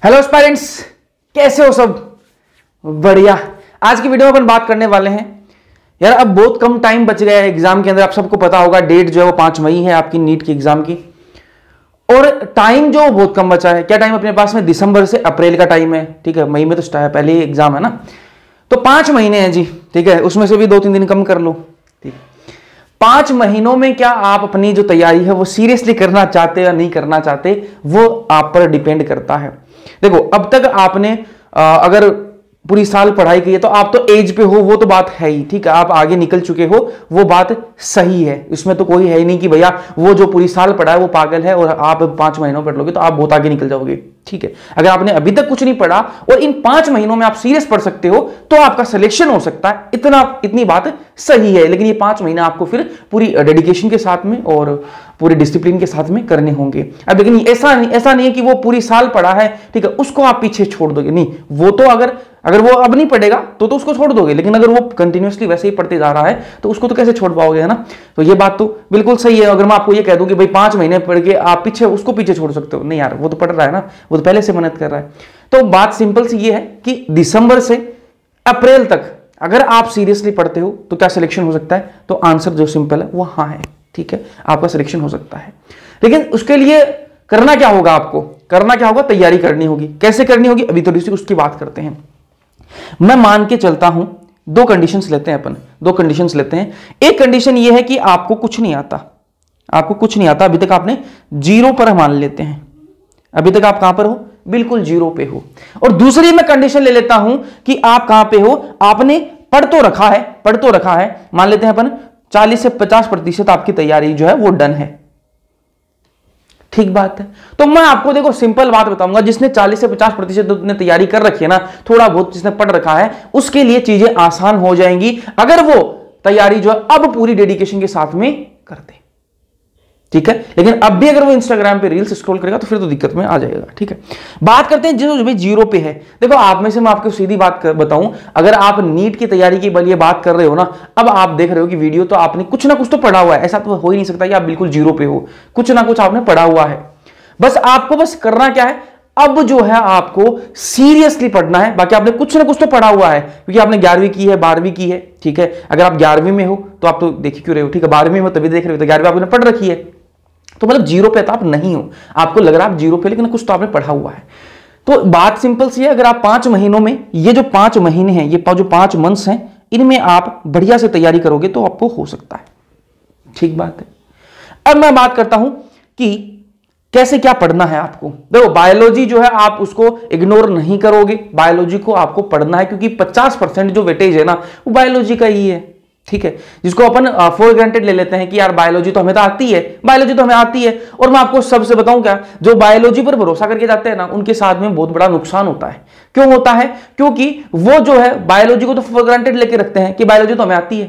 Hello aspirants, कैसे हो सब? बढ़िया। आज की वीडियो में अपन बात करने वाले हैं यार, अब बहुत कम टाइम बच गया है एग्जाम के अंदर। आप सबको पता होगा डेट जो है वो 5 मई है आपकी नीट की एग्जाम की, और टाइम जो बहुत कम बचा है। क्या टाइम अपने पास में? दिसंबर से अप्रैल का टाइम है, ठीक है। मई में तो पहले ही एग्जाम है ना, तो 5 महीने हैं जी, ठीक है। उसमें से भी 2-3 दिन कम कर लो, ठीक। 5 महीनों में क्या आप अपनी जो तैयारी है वो सीरियसली करना चाहते या नहीं करना चाहते, वो आप पर डिपेंड करता है। देखो, अब तक आपने अगर पूरी साल पढ़ाई की है तो आप तो एज पे हो, वो तो बात है ही, ठीक है। आप आगे निकल चुके हो, वो बात सही है। इसमें तो कोई है ही नहीं कि भैया वो जो पूरी साल पढ़ा है वो पागल है और आप 5 महीनों पढ़ लोगे तो आप बहुत आगे निकल जाओगे, ठीक है। अगर आपने अभी तक कुछ नहीं पढ़ा और इन 5 महीनों में आप सीरियस पढ़ सकते हो तो आपका सिलेक्शन हो सकता है, इतनी बात सही है। लेकिन ये 5 महीना आपको फिर पूरी डेडिकेशन के साथ में और पूरे डिसिप्लिन के साथ में करने होंगे। अब लेकिन ऐसा नहीं है कि वो पूरी साल पढ़ा है, ठीक है, उसको आप पीछे छोड़ दोगे। नहीं, वो तो अगर वो अब नहीं पढ़ेगा तो उसको छोड़ दोगे, लेकिन अगर वो कंटिन्यूअसली वैसे ही पढ़ते जा रहा है तो उसको तो कैसे छोड़ पाओगे, है ना। तो ये बात तो बिल्कुल सही है। अगर मैं आपको ये कह दूं कि भाई 5 महीने पढ़ के आप उसको पीछे छोड़ सकते हो, नहीं यार, वो तो पढ़ रहा है ना, वो तो पहले से मेहनत कर रहा है। तो बात सिंपल सी ये है कि दिसंबर से अप्रैल तक अगर आप सीरियसली पढ़ते हो तो क्या सिलेक्शन हो सकता है? तो आंसर जो सिंपल है वो हाँ है, ठीक है, आपका सिलेक्शन हो सकता है। लेकिन उसके लिए करना क्या होगा? आपको करना क्या होगा? तैयारी करनी होगी। कैसे करनी होगी अभी थोड़ी सी उसकी बात करते हैं। मैं मान के चलता हूं, 2 कंडीशंस लेते हैं अपन, 2 कंडीशंस लेते हैं। एक कंडीशन यह है कि आपको कुछ नहीं आता, अभी तक आपने 0 पर मान लेते हैं। अभी तक आप कहां पर हो? बिल्कुल 0 पे हो। और दूसरी मैं कंडीशन ले लेता हूं कि आप कहां पे हो, आपने पढ़ तो रखा है, मान लेते हैं अपन 40 से 50% आपकी तैयारी जो है वो डन है, ठीक बात है। तो मैं आपको देखो सिंपल बात बताऊंगा, जिसने 40 से 50% ने तैयारी कर रखी है ना, थोड़ा बहुत जिसने पढ़ रखा है, उसके लिए चीजें आसान हो जाएंगी अगर वो तैयारी जो है अब पूरी डेडिकेशन के साथ में करते, ठीक है। लेकिन अब भी अगर वो इंस्टाग्राम पे रील्स स्क्रॉल करेगा तो फिर तो दिक्कत में आ जाएगा, ठीक है। बात करते हैं जो भी 0 पे है। देखो, आप में से मैं आपको सीधी बात बताऊं, अगर आप नीट की तैयारी की बल ये बात कर रहे हो ना, अब आप देख रहे हो कि वीडियो, तो आपने कुछ ना कुछ तो पढ़ा हुआ है। ऐसा तो हो ही नहीं सकता कि आप बिल्कुल 0 पे हो, कुछ ना कुछ आपने पढ़ा हुआ है। बस आपको करना क्या है, अब जो है आपको सीरियसली पढ़ना है। बाकी आपने कुछ ना कुछ तो पढ़ा हुआ है, क्योंकि आपने 11वीं की है, 12वीं की है, ठीक है। अगर आप 11वीं में हो तो आप तो देख ही क्यों रहे हो, ठीक है। 12वीं में हो तभी देख रहे हो, तो 11वीं आपने पढ़ रखी है, तो मतलब 0 पे तो आप नहीं हो। आपको लग रहा है आप 0 पे, लेकिन कुछ तो आपने पढ़ा हुआ है। तो बात सिंपल सी है, अगर आप 5 महीनों में, ये जो 5 महीने हैं, ये जो 5 मंथ्स हैं, इनमें आप बढ़िया से तैयारी करोगे तो आपको हो सकता है, ठीक बात है। अब मैं बात करता हूं कि कैसे क्या पढ़ना है आपको। देखो, बायोलॉजी जो है आप उसको इग्नोर नहीं करोगे, बायोलॉजी को आपको पढ़ना है, क्योंकि 50% जो वेटेज है ना वो बायोलॉजी का ही है, ठीक है। जिसको अपन फॉर ग्रांटेड ले लेते हैं कि यार बायोलॉजी तो हमें आती है। और मैं आपको सबसे बताऊं क्या, जो बायोलॉजी पर भरोसा करके जाते हैं ना, उनके साथ में बहुत बड़ा नुकसान होता है। क्यों होता है? क्योंकि वो जो है बायोलॉजी को तो फॉर ग्रांटेड लेके रखते हैं कि बायोलॉजी तो हमें आती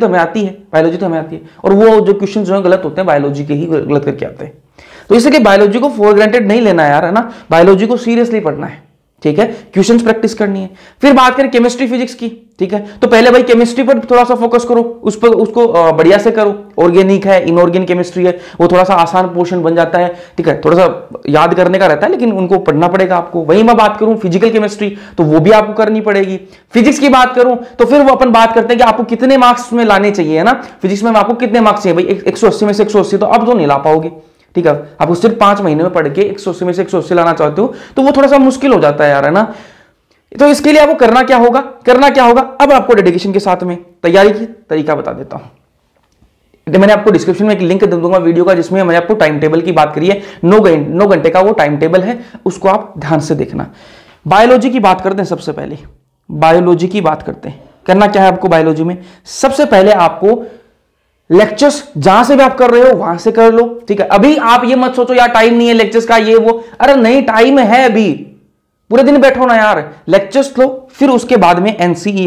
है, और वो जो क्वेश्चन जो है गलत होते हैं, बायोलॉजी के ही गलत करके आते हैं। तो इसलिए बायोलॉजी को फॉर ग्रांटेड नहीं लेना यार, है ना। बायोलॉजी को सीरियसली पढ़ना है, ठीक है। क्वेश्चंस प्रैक्टिस करनी है। फिर बात करें केमिस्ट्री फिजिक्स की, ठीक है। तो पहले भाई केमिस्ट्री पर थोड़ा सा फोकस करो, उसको बढ़िया से करो। ऑर्गेनिक है, इनऑर्गेनिक केमिस्ट्री है, वो थोड़ा सा आसान पोर्शन बन जाता है, ठीक है। थोड़ा सा याद करने का रहता है, लेकिन उनको पढ़ना पड़ेगा आपको। वही मैं बात करूं फिजिकल केमिस्ट्री, तो वो भी आपको करनी पड़ेगी। फिजिक्स की बात करूं तो फिर वो अपन बात करते हैं कि आपको कितने मार्क्स में लाने चाहिए, है ना। फिजिक्स में आपको कितने मार्क्स चाहिए भाई? 180 में से 180 तो अब तो नहीं ला पाओगे, ठीक है। आपको सिर्फ 5 महीने में पढ़ के 180 में से 180 लाना चाहते हो तो वो थोड़ा सा मुश्किल हो जाता है यार, है ना। तो इसके लिए आपको करना क्या होगा, अब आपको डेडिकेशन के साथ में तैयारी की तरीका बता देता हूं। मैंने आपको डिस्क्रिप्शन में एक लिंक दे दूंगा वीडियो का, जिसमें मैंने आपको टाइम टेबल की बात करी है। 9 घंटे का वो टाइम टेबल है, उसको आप ध्यान से देखना। बायोलॉजी की बात करते हैं। सबसे पहले बायोलॉजी की बात करते हैं। करना क्या है आपको बायोलॉजी में? सबसे पहले आपको लेक्चर्स जहां से भी आप कर रहे हो वहां से कर लो, ठीक है। अभी आप ये मत सोचो यार टाइम नहीं है लेक्चर्स का, ये वो, अरे नहीं, टाइम है। अभी पूरे दिन बैठो ना यार, लेक्चर्स लो। फिर उसके बाद में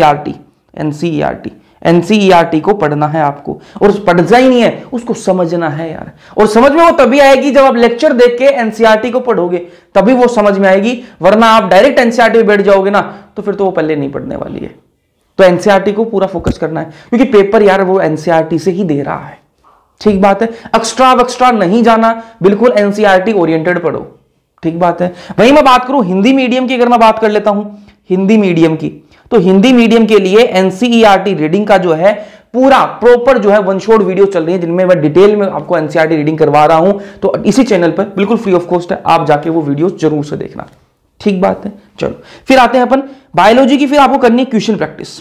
एनसीईआरटी को पढ़ना है आपको, और पढ़ना ही नहीं है, उसको समझना है यार। और समझ में वो तभी आएगी जब आप लेक्चर देख के एनसीईआरटी को पढ़ोगे, तभी वो समझ में आएगी। वरना आप डायरेक्ट एनसीईआरटी पे बैठ जाओगे ना, तो फिर तो वो पल्ले नहीं पढ़ने वाली है। तो एनसीईआरटी को पूरा फोकस करना है, क्योंकि पेपर यार वो एनसीईआरटी से ही दे रहा है, ठीक बात है। एक्स्ट्रा नहीं जाना, बिल्कुल एनसीईआरटी ओरिएंटेड पढ़ो, ठीक बात है। वहीं मैं बात करूं हिंदी मीडियम की, अगर मैं बात कर लेता हूं हिंदी मीडियम की, तो हिंदी मीडियम के लिए एनसीईआरटी रीडिंग का जो है पूरा प्रॉपर जो है वन शॉट वीडियो चल रही है, जिनमें मैं डिटेल में आपको एनसीईआरटी रीडिंग करवा रहा हूं। तो इसी चैनल पर बिल्कुल फ्री ऑफ कॉस्ट है, आप जाके वो वीडियो जरूर से देखना। ठीक बात है। चलो फिर आते हैं अपन बायोलॉजी की। फिर आपको करनी है क्वेश्चन प्रैक्टिस।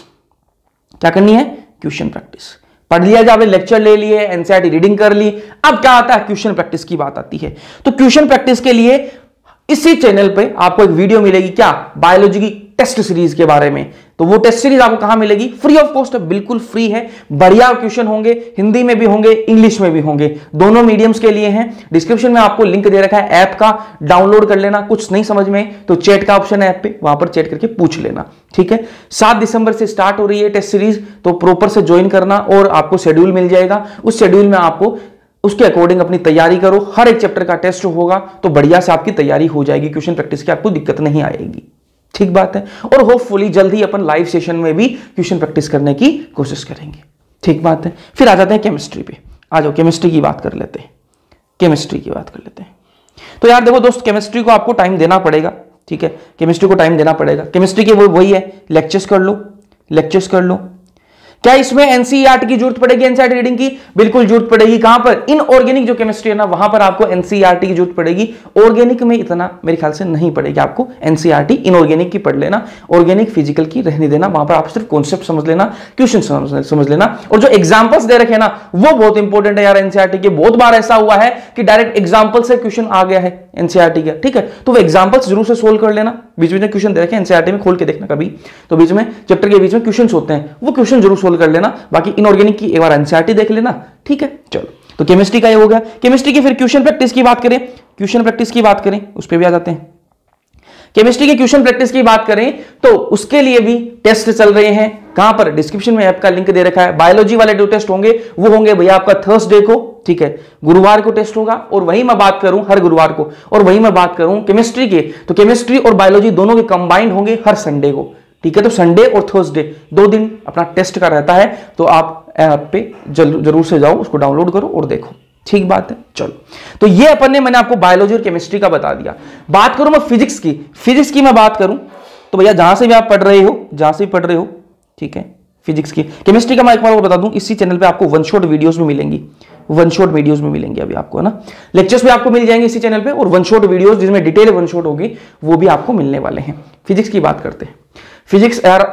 क्या करनी है? Question practice. पढ़ लिया जब आपने लेक्चर ले लिए, एनसीईआरटी रीडिंग कर ली, अब क्या आता है? क्वेश्चन प्रैक्टिस की बात आती है। तो क्वेश्चन प्रैक्टिस के लिए इसी चैनल पे आपको एक वीडियो मिलेगी, क्या? बायोलॉजी की टेस्ट सीरीज के बारे में। तो वो टेस्ट सीरीज आपको कहां मिलेगी? फ्री ऑफ कॉस्ट, बिल्कुल फ्री है। बढ़िया क्वेश्चन होंगे, हिंदी में भी होंगे, इंग्लिश में भी होंगे, दोनों मीडियम्स के लिए हैं। डिस्क्रिप्शन में आपको लिंक दे रखा है ऐप का, डाउनलोड कर लेना। कुछ नहीं समझ में तो चैट का ऑप्शन है ऐप पे, वहां पर चैट करके पूछ लेना। ठीक है। 7 दिसंबर से स्टार्ट हो रही है टेस्ट सीरीज, तो प्रॉपर से ज्वाइन करना और आपको शेड्यूल मिल जाएगा। उस शेड्यूल में आपको उसके अकॉर्डिंग अपनी तैयारी करो। हर एक चैप्टर का टेस्ट होगा, तो बढ़िया से आपकी तैयारी हो जाएगी। क्वेश्चन प्रैक्टिस की आपको दिक्कत नहीं आएगी। ठीक बात है। और होपफुली जल्द ही अपन लाइव सेशन में भी क्वेश्चन प्रैक्टिस करने की कोशिश करेंगे। ठीक बात है। फिर आ जाते हैं केमिस्ट्री पे। आ जाओ केमिस्ट्री की बात कर लेते हैं। केमिस्ट्री की बात कर लेते हैं। तो यार देखो दोस्त, केमिस्ट्री को आपको टाइम देना पड़ेगा। ठीक है, केमिस्ट्री को टाइम देना पड़ेगा। केमिस्ट्री के वो वही है, लेक्चर्स कर लो, लेक्चर्स कर लो। क्या इसमें एनसीईआरटी की जरूरत पड़ेगी? एनसीईआरटी रीडिंग की बिल्कुल जरूरत पड़ेगी। कहां पर? इनऑर्गेनिक जो केमिस्ट्री है ना, वहां पर आपको एनसीईआरटी की जरूरत पड़ेगी। ऑर्गेनिक में इतना मेरे ख्याल से नहीं पड़ेगी आपको एनसीईआरटी। इनऑर्गेनिक की पढ़ लेना, ऑर्गेनिक फिजिकल की रहने देना। वहां पर आप सिर्फ कॉन्सेप्ट समझ लेना, क्वेश्चन समझ लेना, और जो एग्जाम्पल्स दे रखे हैं ना, वो बहुत इंपॉर्टेंट है यार एनसीईआरटी के। बहुत बार ऐसा हुआ है कि डायरेक्ट एग्जाम्पल से क्वेश्चन आ गया है एनसीईआरटी का। ठीक है, तो वो एग्जाम्पल्स जरूर से सोल्व कर लेना। बीच में क्वेश्चन दे रखे एनसीईआरटी में, खोल के देखना कभी, तो बीच में चैप्टर के बीच में क्वेश्चन होते हैं, वो क्वेश्चन जरूर सोल्व कर लेना। बाकी इनऑर्गेनिक की एक बार एनसीईआरटी देख लेना। ठीक है, चलो तो केमिस्ट्री का ये हो गया। केमिस्ट्री की फिर क्वेश्चन प्रैक्टिस की बात करें, क्वेश्चन प्रैक्टिस की बात करें, उस पर भी आ जाते हैं। केमिस्ट्री की क्वेश्चन प्रैक्टिस की बात करें तो उसके लिए भी टेस्ट चल रहे हैं। कहां पर? डिस्क्रिप्शन में ऐप का लिंक दे रखा है। बायोलॉजी वाले जो टेस्ट होंगे वो होंगे भैया आपका थर्सडे को। ठीक है, गुरुवार को टेस्ट होगा, और वहीं मैं बात करूं हर गुरुवार को, और वहीं मैं बात करूं केमिस्ट्री के, तो केमिस्ट्री और बायोलॉजी दोनों के कंबाइंड होंगे हर संडे को। ठीक है, तो संडे और थर्सडे 2 दिन अपना टेस्ट का रहता है। तो आप ऐप पे जरूर से जाओ, उसको डाउनलोड करो और देखो। ठीक बात है। चलो, तो ये अपन ने मैंने आपको बायोलॉजी और केमिस्ट्री का बता दिया। बात करूं मैं फिजिक्स की। फिजिक्स की मैं बात करूं तो भैया जहां से भी आप पढ़ रहे हो, जहां से भी पढ़ रहे हो, ठीक है, फिजिक्स की। केमिस्ट्री का मैं एक बार बता दूं, इसी चैनल पे आपको वन शॉट वीडियोस में मिलेंगी, वन शॉट वीडियोस में मिलेंगे अभी आपको, है ना। लेक्चर्स भी आपको मिल जाएंगे इसी चैनल पे, और वन शॉट वीडियोस जिसमें डिटेल वन शॉट होगी वो भी आपको मिलने वाले हैं। फिजिक्स की बात करते हैं। फिजिक्स यार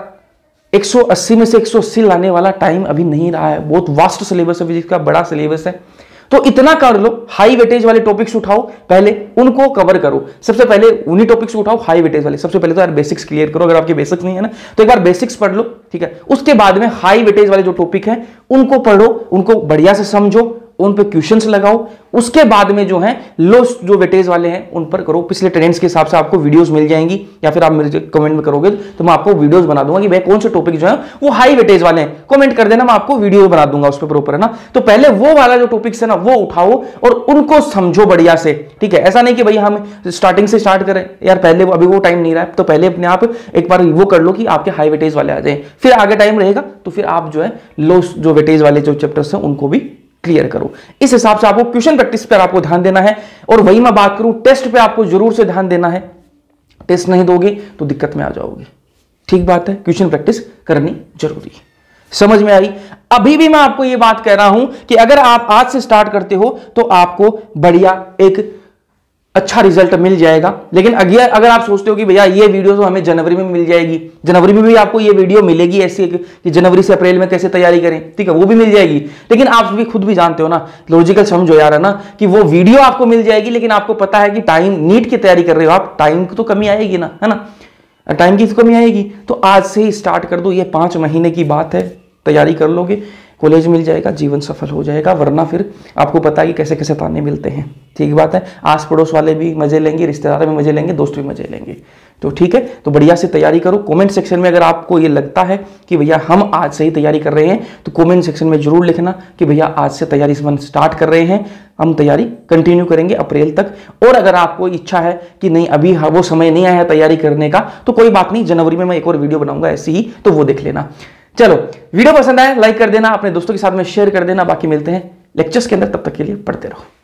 180 में से 180 लाने वाला टाइम अभी नहीं रहा है। बहुत वास्ट सिलेबस है फिजिक्स का, बड़ा सिलेबस है। तो इतना कर लो, हाई वेटेज वाले टॉपिक्स उठाओ, पहले उनको कवर करो। सबसे पहले उन्हीं टॉपिक्स उठाओ हाई वेटेज वाले। सबसे पहले तो यार बेसिक्स क्लियर करो, अगर आपके बेसिक्स नहीं है ना तो एक बार बेसिक्स पढ़ लो। ठीक है, उसके बाद में हाई वेटेज वाले जो टॉपिक है उनको पढ़ो, उनको बढ़िया से समझो, उन पे क्वेश्चंस लगाओ। उसके बाद में जो है लो जो वेटेज वाले हैं उन पर करो। पिछले ट्रेंड्स के हिसाब से आपको वीडियोस मिल जाएंगी, या फिर आप मेरे कमेंट में करोगे तो मैं आपको वीडियोस बना दूंगा कि भाई कौन से टॉपिक जो है वो हाई वेटेज वाले हैं। कमेंट कर देना, मैं आपको वीडियो बना दूंगा उस पर प्रॉपर, है ना। तो पहले वो वाला जो टॉपिक्स है ना वो उठाओ और उनको समझो बढ़िया से। ठीक है, ऐसा नहीं कि भैया हम स्टार्टिंग से स्टार्ट करें यार, पहले अभी वो टाइम नहीं रहा है, तो पहले अपने आप एक बार वो कर लो कि आपके हाई वेटेज वाले आ जाए। फिर आगे टाइम रहेगा तो फिर आप जो है लो जो वेटेज वाले जो चैप्टर्स हैं उनको भी क्लियर करो। इस हिसाब से आपको क्वेश्चन प्रैक्टिस पर आपको ध्यान देना है। और वही मैं बात करूं, टेस्ट पे आपको जरूर से ध्यान देना है। टेस्ट नहीं दोगे तो दिक्कत में आ जाओगे। ठीक बात है, क्वेश्चन प्रैक्टिस करनी जरूरी है। समझ में आई? अभी भी मैं आपको यह बात कह रहा हूं कि अगर आप आज से स्टार्ट करते हो तो आपको बढ़िया एक अच्छा रिजल्ट मिल जाएगा। लेकिन अगर आप सोचते हो कि भैया ये वीडियो तो हमें जनवरी में मिल जाएगी, जनवरी में भी आपको ये वीडियो मिलेगी ऐसी कि जनवरी से अप्रैल में कैसे तैयारी करें, ठीक है, वो भी मिल जाएगी। लेकिन आप भी खुद भी जानते हो ना, लॉजिकल समझो यार, है ना, कि वो वीडियो आपको मिल जाएगी, लेकिन आपको पता है कि टाइम, नीट की तैयारी कर रहे हो आप, टाइम की तो कमी आएगी ना, है ना, टाइम की तो कमी आएगी। तो आज से ही स्टार्ट कर दो, ये 5 महीने की बात है, तैयारी कर लोगे, कॉलेज मिल जाएगा, जीवन सफल हो जाएगा। वरना फिर आपको पता है कि कैसे कैसे ताने मिलते हैं। ठीक बात है, आस पड़ोस वाले भी मजे लेंगे, रिश्तेदार भी मजे लेंगे, दोस्त भी मजे लेंगे। तो ठीक है, तो बढ़िया से तैयारी करो। कमेंट सेक्शन में अगर आपको ये लगता है कि भैया हम आज से ही तैयारी कर रहे हैं, तो कमेंट सेक्शन में जरूर लिखना कि भैया आज से तैयारी स्टार्ट कर रहे हैं, हम तैयारी कंटिन्यू करेंगे अप्रैल तक। और अगर आपको इच्छा है कि नहीं अभी वो समय नहीं आया है तैयारी करने का, तो कोई बात नहीं, जनवरी में मैं एक और वीडियो बनाऊंगा ऐसी ही, तो वो देख लेना। चलो, वीडियो पसंद आए लाइक कर देना, अपने दोस्तों के साथ में शेयर कर देना। बाकी मिलते हैं लेक्चर्स के अंदर, तब तक के लिए पढ़ते रहो।